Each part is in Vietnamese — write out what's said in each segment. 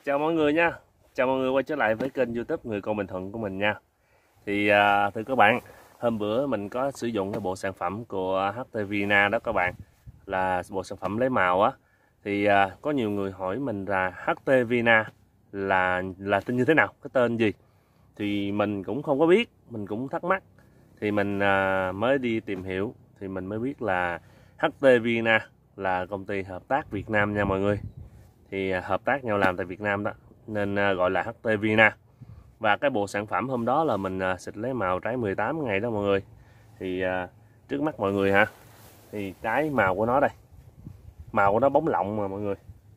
Chào mọi người nha. Chào mọi người quay trở lại với kênh YouTube Người Con Bình Thuận của mình nha. Thì thưa các bạn, hôm bữa mình có sử dụng cái bộ sản phẩm của HT Vina đó các bạn, là bộ sản phẩm lấy màu á. Thì có nhiều người hỏi mình là HT Vina là tên như thế nào, cái tên gì? Thì mình cũng không có biết, mình cũng thắc mắc. Thì mình mới đi tìm hiểu thì mình mới biết là HT Vina là công ty hợp tác Việt Nam nha mọi người. Thì hợp tác nhau làm tại Việt Nam đó nên gọi là HT Vina. Và cái bộ sản phẩm hôm đó là mình xịt lấy màu trái 18 ngày đó mọi người. Thì trước mắt mọi người ha, thì cái màu của nó đây, màu của nó bóng lộng mà mọi người.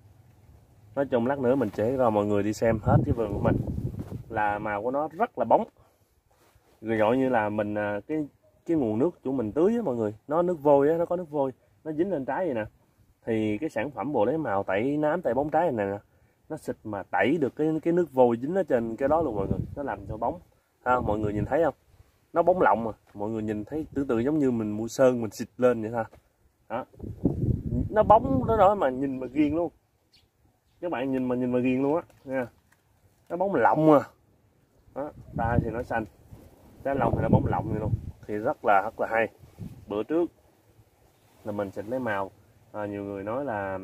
Nói chung lát nữa mình sẽ cho mọi người đi xem hết cái vườn của mình, là màu của nó rất là bóng, rồi gọi như là mình cái nguồn nước của mình tưới á mọi người, nó nước vôi á, nó có nước vôi nó dính lên trái vậy nè. Thì cái sản phẩm bộ lấy màu tẩy nám tẩy bóng trái này nè, nó xịt mà tẩy được cái nước vôi dính ở trên cái đó luôn mọi người, nó làm cho bóng ha, mọi người nhìn thấy không, nó bóng lộng mà mọi người nhìn thấy tưởng tượng giống như mình mua sơn mình xịt lên vậy ha. Đó, nó bóng đó mà nhìn mà ghiền luôn, các bạn nhìn mà ghiền luôn á nha. Nó bóng lộng mà đó, tai thì nó xanh, trái lông thì nó bóng lộng vậy luôn, thì rất là hay. Bữa trước là mình xịt lấy màu, nhiều người nói là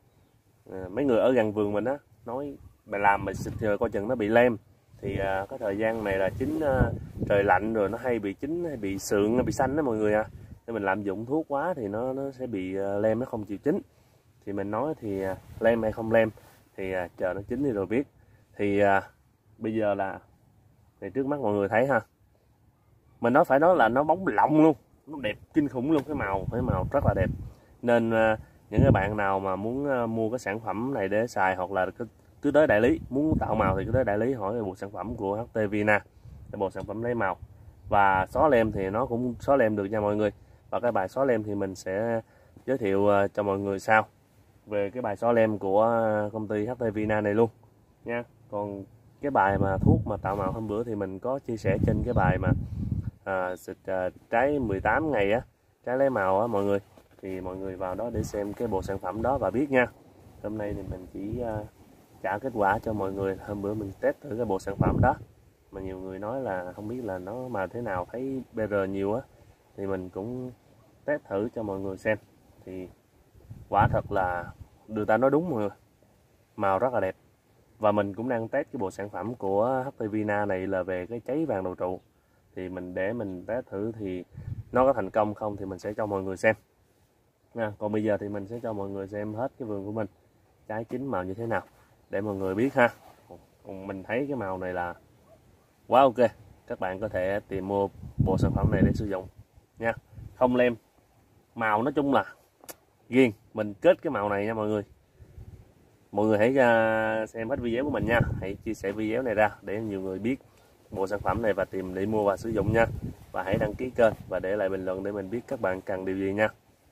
mấy người ở gần vườn mình á nói mày làm mày xịt coi chừng nó bị lem. Thì cái thời gian này là chín trời lạnh rồi, nó hay bị chín, hay bị sượng, nó bị xanh đó mọi người à. Nên mình lạm dụng thuốc quá thì nó sẽ bị lem, nó không chịu chín. Thì mình nói thì lem hay không lem thì chờ nó chín đi rồi biết. Thì bây giờ là thì trước mắt mọi người thấy ha, mình nói phải nói là nó bóng lộng luôn, nó đẹp kinh khủng luôn, cái màu rất là đẹp. Nên những cái bạn nào mà muốn mua cái sản phẩm này để xài, hoặc là cứ tới đại lý muốn tạo màu thì cứ tới đại lý hỏi về bộ sản phẩm của HT Vina, cái bộ sản phẩm lấy màu. Và xóa lem thì nó cũng xóa lem được nha mọi người. Và cái bài xóa lem thì mình sẽ giới thiệu cho mọi người sau về cái bài xóa lem của công ty HT Vina này luôn nha. Còn cái bài mà thuốc mà tạo màu hôm bữa thì mình có chia sẻ trên cái bài mà xịt trái 18 ngày á, trái lấy màu á mọi người. Thì mọi người vào đó để xem cái bộ sản phẩm đó và biết nha. Hôm nay thì mình chỉ trả kết quả cho mọi người. Hôm bữa mình test thử cái bộ sản phẩm đó mà nhiều người nói là không biết là nó mà thế nào, thấy BR nhiều á, thì mình cũng test thử cho mọi người xem. Thì quả thật là người ta nói đúng mọi người, màu rất là đẹp. Và mình cũng đang test cái bộ sản phẩm của HT Vina này là về cái cháy vàng đầu trụ. Thì để mình test thử thì nó có thành công không thì mình sẽ cho mọi người xem nha. Còn bây giờ thì mình sẽ cho mọi người xem hết cái vườn của mình, trái chín màu như thế nào để mọi người biết ha. Còn mình thấy cái màu này là quá ok, các bạn có thể tìm mua bộ sản phẩm này để sử dụng nha. Không lem, màu nói chung là ghiền. Mình kết cái màu này nha mọi người. Mọi người hãy xem hết video của mình nha, hãy chia sẻ video này ra để nhiều người biết bộ sản phẩm này và tìm để mua và sử dụng nha. Và hãy đăng ký kênh và để lại bình luận để mình biết các bạn cần điều gì nha.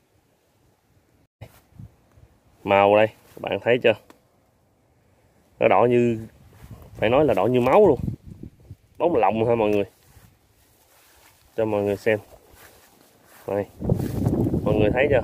Màu đây các bạn thấy chưa, nó đỏ như, phải nói là đỏ như máu luôn, bóng lộng ha mọi người. Cho mọi người xem đây, mọi người thấy chưa,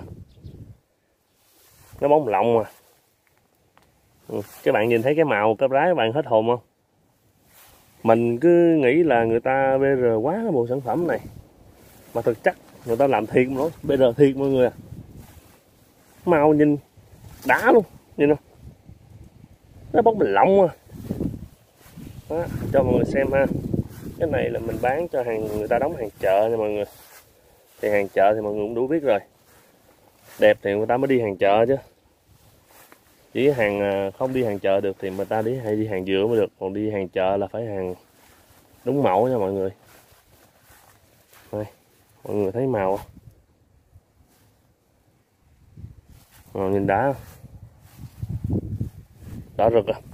nó bóng lộng mà. Các bạn nhìn thấy cái màu cái trái các bạn hết hồn không? Mình cứ nghĩ là người ta BR quá cái bộ sản phẩm này, mà thực chất người ta làm thiệt mà, BR thiệt mọi người à. Màu nhìn đã luôn, nhìn không, nó bóng bình lộng à. Đó, cho mọi người xem ha. Cái này là mình bán cho người ta đóng hàng chợ nha mọi người. Thì hàng chợ thì mọi người cũng đủ biết rồi, đẹp thì người ta mới đi hàng chợ chứ. Chỉ hàng không đi hàng chợ được thì người ta hay đi hàng dựa mới được, còn đi hàng chợ là phải hàng đúng mẫu nha mọi người. Đây, mọi người thấy màu không? Màu nhìn đá, đỏ rực à.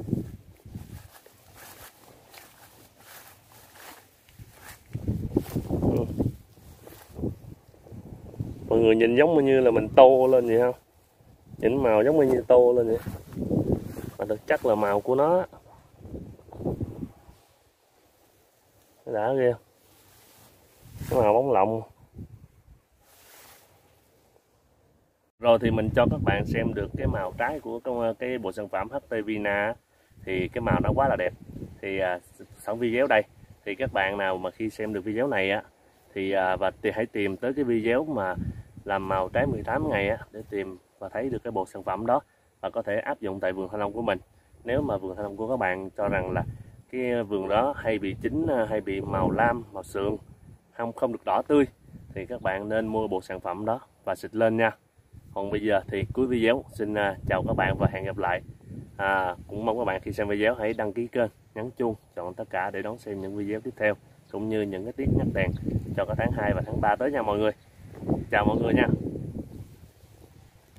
Mọi người nhìn giống như là mình tô lên vậy không? Nhìn màu giống như tô lên vậy, mà thực chất là màu của nó đã ghê, cái màu bóng lộng. Rồi thì mình cho các bạn xem được cái màu trái của cái bộ sản phẩm HT Vina thì cái màu nó quá là đẹp. Thì sẵn video đây thì các bạn nào mà khi xem được video này á thì hãy tìm tới cái video mà làm màu trái 18 ngày á, để tìm và thấy được cái bộ sản phẩm đó và có thể áp dụng tại vườn thanh long của mình. Nếu mà vườn thanh long của các bạn cho rằng là cái vườn đó hay bị chín, hay bị màu lam, màu sượng, không được đỏ tươi, thì các bạn nên mua bộ sản phẩm đó và xịt lên nha. Còn bây giờ thì cuối video xin chào các bạn và hẹn gặp lại. Cũng mong các bạn khi xem video hãy đăng ký kênh, nhấn chuông, chọn tất cả để đón xem những video tiếp theo, cũng như những cái tiết nhắc đèn cho các tháng 2 và tháng 3 tới nha mọi người. Chào mọi người nha.